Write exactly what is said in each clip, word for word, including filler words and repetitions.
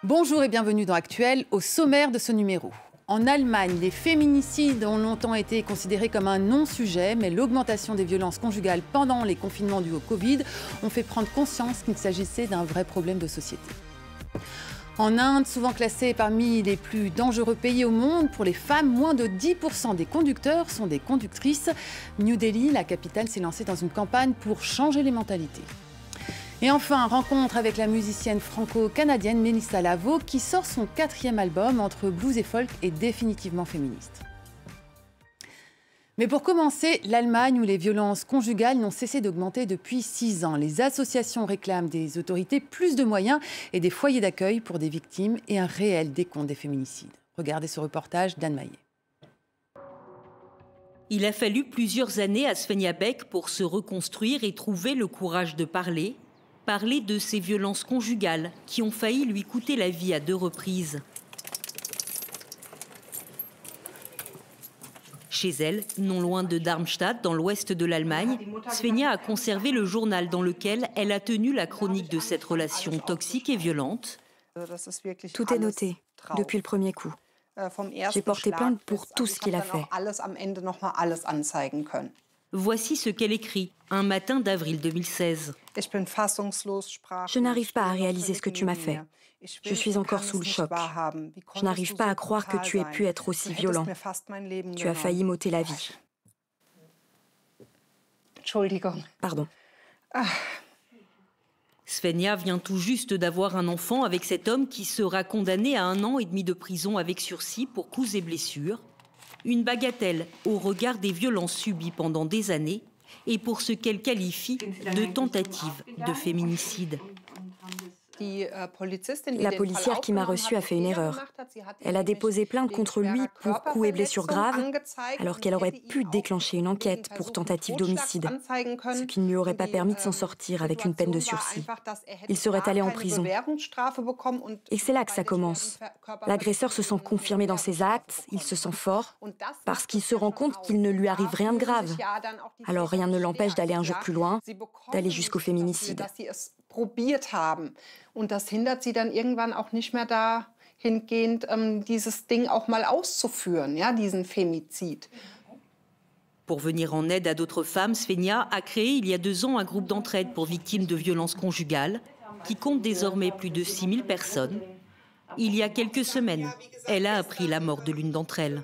Bonjour et bienvenue dans Actuel, au sommaire de ce numéro. En Allemagne, les féminicides ont longtemps été considérés comme un non-sujet, mais l'augmentation des violences conjugales pendant les confinements dus au Covid ont fait prendre conscience qu'il s'agissait d'un vrai problème de société. En Inde, souvent classée parmi les plus dangereux pays au monde, pour les femmes, moins de dix pour cent des conducteurs sont des conductrices. New Delhi, la capitale, s'est lancée dans une campagne pour changer les mentalités. Et enfin, rencontre avec la musicienne franco-canadienne Mélissa Lavo qui sort son quatrième album entre blues et folk et définitivement féministe. Mais pour commencer, l'Allemagne où les violences conjugales n'ont cessé d'augmenter depuis six ans. Les associations réclament des autorités plus de moyens et des foyers d'accueil pour des victimes et un réel décompte des féminicides. Regardez ce reportage d'Anne Maillet. Il a fallu plusieurs années à Svenja Beck pour se reconstruire et trouver le courage de parler. Parler de ces violences conjugales qui ont failli lui coûter la vie à deux reprises. Chez elle, non loin de Darmstadt, dans l'ouest de l'Allemagne, Svenja a conservé le journal dans lequel elle a tenu la chronique de cette relation toxique et violente. Tout est noté, depuis le premier coup. J'ai porté plainte pour tout ce qu'il a fait. Voici ce qu'elle écrit, un matin d'avril deux mille seize. Je n'arrive pas à réaliser ce que tu m'as fait. Je suis encore sous le choc. Je n'arrive pas à croire que tu aies pu être aussi violent. Tu as failli m'ôter la vie. Pardon. Svenja vient tout juste d'avoir un enfant avec cet homme qui sera condamné à un an et demi de prison avec sursis pour coups et blessures. Une bagatelle au regard des violences subies pendant des années et pour ce qu'elle qualifie de tentative de féminicide. La policière qui m'a reçue a fait une erreur. Elle a déposé plainte contre lui pour coups et blessures graves, alors qu'elle aurait pu déclencher une enquête pour tentative d'homicide, ce qui ne lui aurait pas permis de s'en sortir avec une peine de sursis. Il serait allé en prison. Et c'est là que ça commence. L'agresseur se sent confirmé dans ses actes, il se sent fort, parce qu'il se rend compte qu'il ne lui arrive rien de grave. Alors rien ne l'empêche d'aller un jour plus loin, d'aller jusqu'au féminicide. probiert haben. Und das hindert sie dann irgendwann auch nicht mehr dahingehend, ähm, dieses Ding auch mal auszuführen, ja, diesen Femizid. Pour venir en aide à d'autres femmes, Svenja a créé il y a deux ans un groupe d'entraide pour victimes de violences conjugales qui compte désormais plus de six mille personnes. Il y a quelques semaines, elle a appris la mort de l'une d'entre elles.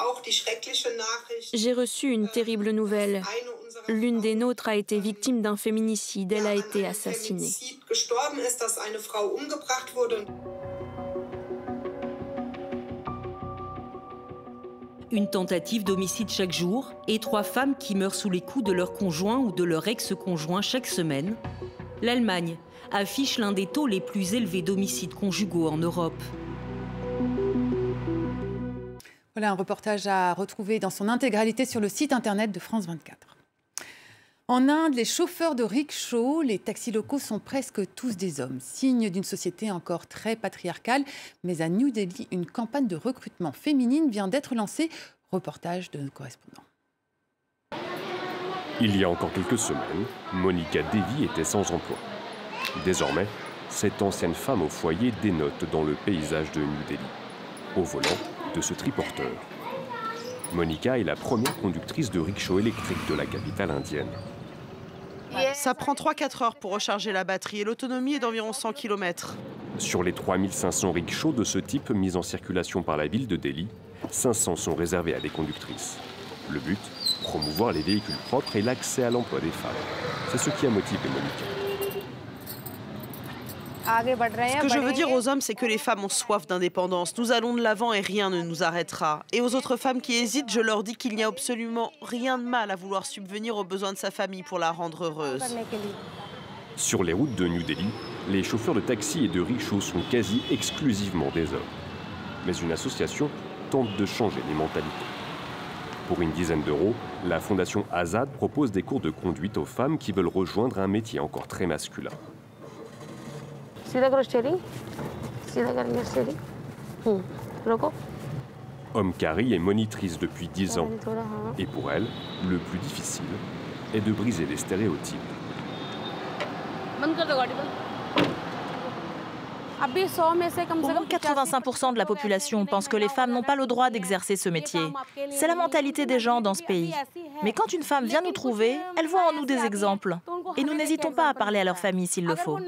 J'ai reçu une terrible nouvelle. L'une des nôtres a été victime d'un féminicide. Elle a été assassinée. Une tentative d'homicide chaque jour et trois femmes qui meurent sous les coups de leur conjoint ou de leur ex-conjoint chaque semaine. L'Allemagne affiche l'un des taux les plus élevés d'homicides conjugaux en Europe. Voilà un reportage à retrouver dans son intégralité sur le site internet de France vingt-quatre. En Inde, les chauffeurs de rickshaw, les taxis locaux sont presque tous des hommes, signe d'une société encore très patriarcale. Mais à New Delhi, une campagne de recrutement féminine vient d'être lancée. Reportage de nos correspondants. Il y a encore quelques semaines, Monica Devi était sans emploi. Désormais, cette ancienne femme au foyer dénote dans le paysage de New Delhi, au volant de ce triporteur. Monica est la première conductrice de rickshaw électrique de la capitale indienne. Ça prend trois à quatre heures pour recharger la batterie et l'autonomie est d'environ cent kilomètres. Sur les trois mille cinq cents rickshaws de ce type mis en circulation par la ville de Delhi, cinq cents sont réservés à des conductrices. Le but, promouvoir les véhicules propres et l'accès à l'emploi des femmes. C'est ce qui a motivé Monica. Ce que je veux dire aux hommes, c'est que les femmes ont soif d'indépendance. Nous allons de l'avant et rien ne nous arrêtera. Et aux autres femmes qui hésitent, je leur dis qu'il n'y a absolument rien de mal à vouloir subvenir aux besoins de sa famille pour la rendre heureuse. Sur les routes de New Delhi, les chauffeurs de taxi et de rickshaw sont quasi exclusivement des hommes. Mais une association tente de changer les mentalités. Pour une dizaine d'euros, la fondation Azad propose des cours de conduite aux femmes qui veulent rejoindre un métier encore très masculin. Omkari est monitrice depuis dix ans. Et pour elle, le plus difficile est de briser les stéréotypes. Au moins quatre-vingt-cinq pour cent de la population pense que les femmes n'ont pas le droit d'exercer ce métier. C'est la mentalité des gens dans ce pays. Mais quand une femme vient nous trouver, elle voit en nous des exemples. Et nous n'hésitons pas à parler à leur famille s'il le faut.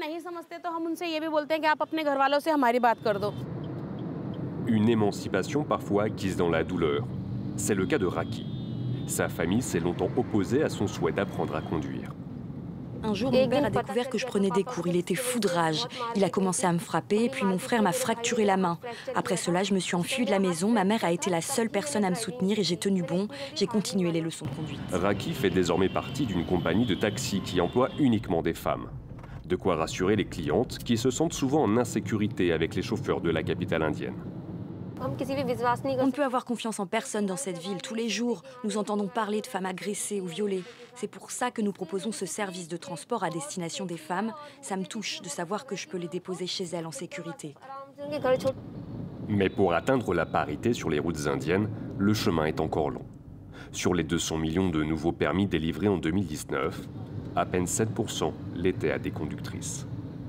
Une émancipation parfois acquise dans la douleur. C'est le cas de Raki. Sa famille s'est longtemps opposée à son souhait d'apprendre à conduire. Un jour, mon père a découvert que je prenais des cours. Il était fou de rage. Il a commencé à me frapper, et puis mon frère m'a fracturé la main. Après cela, je me suis enfuie de la maison. Ma mère a été la seule personne à me soutenir et j'ai tenu bon. J'ai continué les leçons de conduite. Raki fait désormais partie d'une compagnie de taxi qui emploie uniquement des femmes. De quoi rassurer les clientes qui se sentent souvent en insécurité avec les chauffeurs de la capitale indienne. On ne peut avoir confiance en personne dans cette ville. Tous les jours, nous entendons parler de femmes agressées ou violées. C'est pour ça que nous proposons ce service de transport à destination des femmes. Ça me touche de savoir que je peux les déposer chez elles en sécurité. Mais pour atteindre la parité sur les routes indiennes, le chemin est encore long. Sur les deux cents millions de nouveaux permis délivrés en deux mille dix-neuf, à peine sept pour cent l'étaient à des conductrices.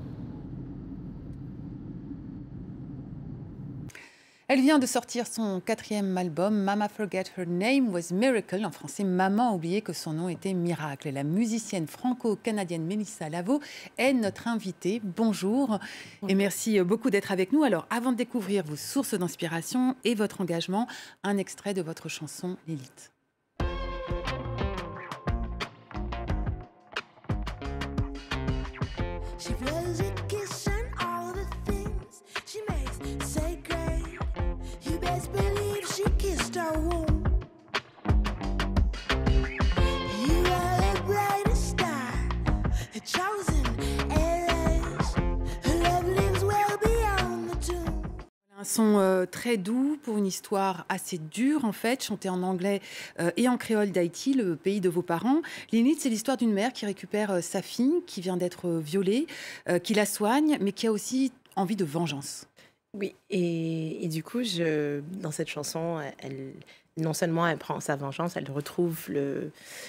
Elle vient de sortir son quatrième album, Mama Forget Her Name Was Miracle. En français, Maman a oublié que son nom était Miracle. La musicienne franco-canadienne Mélissa Lavo est notre invitée. Bonjour et merci beaucoup d'être avec nous. Alors, avant de découvrir vos sources d'inspiration et votre engagement, un extrait de votre chanson Lilith. Un son euh, très doux pour une histoire assez dure en fait, chantée en anglais euh, et en créole d'Haïti, le pays de vos parents. Lilith, c'est l'histoire d'une mère qui récupère euh, sa fille qui vient d'être euh, violée, euh, qui la soigne, mais qui a aussi envie de vengeance. Oui, et, et du coup, je, dans cette chanson, elle, non seulement elle prend sa vengeance, elle retrouve le,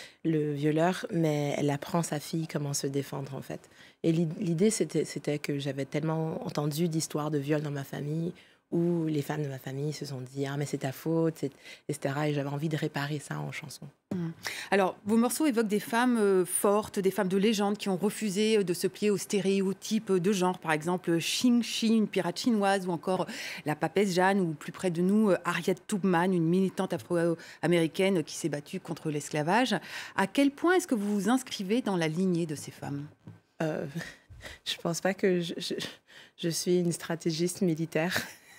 le violeur, mais elle apprend sa fille comment se défendre en fait. Et l'idée, c'était, c'était que j'avais tellement entendu d'histoires de viol dans ma famille, où les femmes de ma famille se sont dit « Ah, mais c'est ta faute », et cetera. Et j'avais envie de réparer ça en chanson. Mmh. Alors, vos morceaux évoquent des femmes euh, fortes, des femmes de légende qui ont refusé de se plier aux stéréotypes de genre. Par exemple, Xing Shi, une pirate chinoise, ou encore la papesse Jeanne, ou plus près de nous, Harriet Tubman, une militante afro-américaine qui s'est battue contre l'esclavage. À quel point est-ce que vous vous inscrivez dans la lignée de ces femmes ? euh, Je ne pense pas que je, je, je suis une stratégiste militaire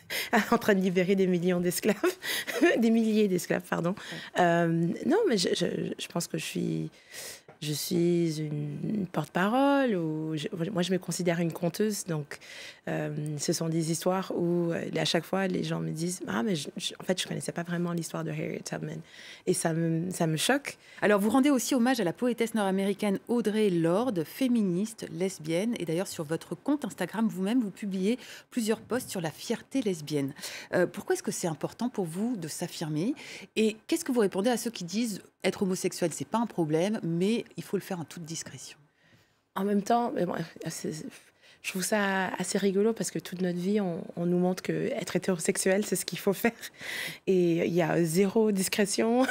en train de libérer des millions d'esclaves, des milliers d'esclaves, pardon. Euh, non, mais je, je, je pense que je suis, je suis une porte-parole. Ou je, moi, je me considère une conteuse. Donc, euh, ce sont des histoires où, à chaque fois, les gens me disent « Ah, mais je, je, en fait, je ne connaissais pas vraiment l'histoire de Harriet Tubman. » Et ça me, ça me choque. Alors, vous rendez aussi hommage à la poétesse nord-américaine Audre Lorde, féministe, lesbienne. Et d'ailleurs, sur votre compte Instagram, vous-même, vous publiez plusieurs posts sur la fierté lesbienne. Euh, pourquoi est-ce que c'est important pour vous de s'affirmer ? Et qu'est-ce que vous répondez à ceux qui disent « Être homosexuel, ce n'est pas un problème, mais il faut le faire en toute discrétion ». En même temps, mais bon, c'est... je trouve ça assez rigolo parce que toute notre vie, on, on nous montre qu'être hétérosexuel, c'est ce qu'il faut faire. Et il y a zéro discrétion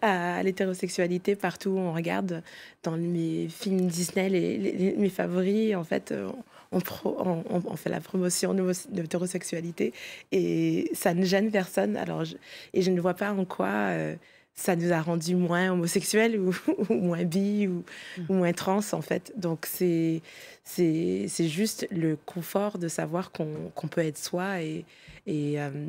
à l'hétérosexualité partout où on regarde. Dans mes films Disney, les, les, mes favoris, en fait, on, pro, on, on fait la promotion de l'hétérosexualité et ça ne gêne personne. Alors, je, et je ne vois pas en quoi... Euh, ça nous a rendus moins homosexuels ou, ou moins bi ou, mmh. ou moins trans, en fait. Donc, c'est, c'est, c'est juste le confort de savoir qu'on, qu'on peut être soi et, et euh,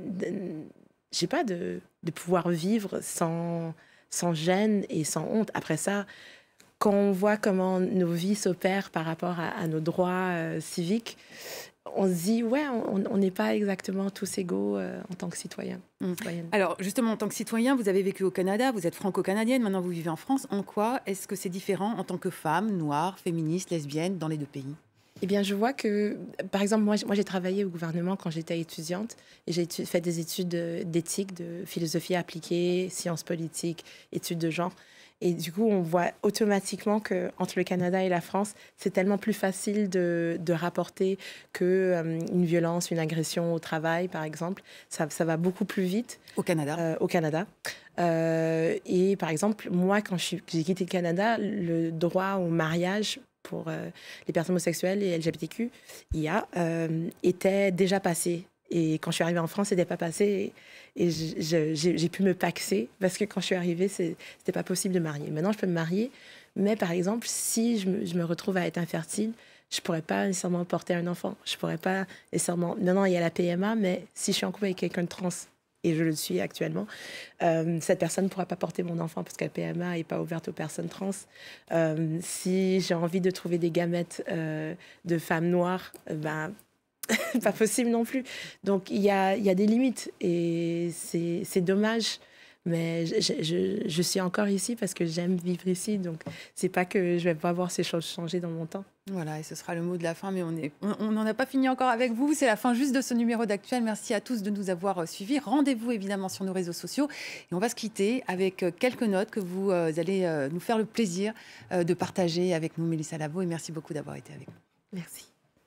je sais pas, de, de pouvoir vivre sans, sans gêne et sans honte. Après ça, quand on voit comment nos vies s'opèrent par rapport à, à nos droits euh, civiques, on se dit, ouais, on n'est pas exactement tous égaux euh, en tant que citoyens. Mmh. Alors, justement, en tant que citoyen, vous avez vécu au Canada, vous êtes franco-canadienne, maintenant vous vivez en France. En quoi est-ce que c'est différent en tant que femme, noire, féministe, lesbienne, dans les deux pays ? Eh bien, je vois que, par exemple, moi, moi j'ai travaillé au gouvernement quand j'étais étudiante et j'ai fait des études d'éthique, de philosophie appliquée, sciences politiques, études de genre. Et du coup, on voit automatiquement qu'entre le Canada et la France, c'est tellement plus facile de, de rapporter qu'une euh, violence, une agression au travail, par exemple. Ça, ça va beaucoup plus vite. Au Canada. Euh, au Canada. Euh, et par exemple, moi, quand je suis, j'ai quitté le Canada, le droit au mariage pour euh, les personnes homosexuelles et L G B T Q I A euh, était déjà passé. Et quand je suis arrivée en France, ce n'était pas passé. Et, et je, j'ai, j'ai pu me paxer parce que quand je suis arrivée, ce n'était pas possible de marier. Maintenant, je peux me marier. Mais par exemple, si je me, je me retrouve à être infertile, je ne pourrais pas nécessairement porter un enfant. Je ne pourrais pas nécessairement... Non, non, il y a la P M A, mais si je suis en couple avec quelqu'un de trans, et je le suis actuellement, euh, cette personne ne pourra pas porter mon enfant parce que la P M A n'est pas ouverte aux personnes trans. Euh, si j'ai envie de trouver des gamètes euh, de femmes noires, ben... pas possible non plus. Donc, il y a, y a des limites et c'est, c'est dommage. Mais je, je, je suis encore ici parce que j'aime vivre ici. Donc, c'est pas que je vais pas voir ces choses changer dans mon temps. Voilà, et ce sera le mot de la fin, mais on n'en a pas fini encore avec vous. C'est la fin juste de ce numéro d'Actuel. Merci à tous de nous avoir suivis. Rendez-vous évidemment sur nos réseaux sociaux. Et on va se quitter avec quelques notes que vous euh, allez euh, nous faire le plaisir euh, de partager avec nous, Mélissa Lavo. Et merci beaucoup d'avoir été avec nous. Merci.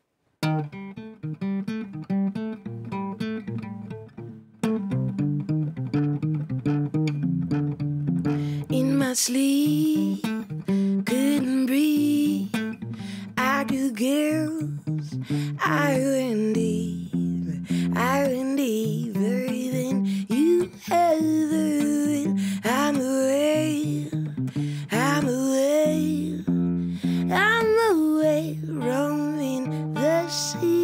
In my sleep, couldn't breathe. I do girls, I went deep, I went deeper than you ever went. I'm away, I'm away, I'm away, roaming the sea.